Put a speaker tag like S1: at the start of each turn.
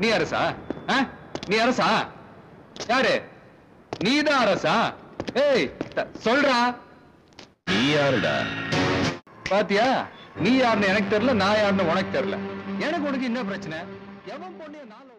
S1: நீ அரசா? நீ அரசா? யாரு? நீதான் அரசா? ஏய் சொல்றா.
S2: நீ யாருடா?
S1: பாத்தியா, நீ யாருன்னு எனக்கு தெரியல, நான் யாருன்னு உனக்கு தெரியல. எனக்கு உனக்கு என்ன பிரச்சனை? எவன் பொண்ணு நாள்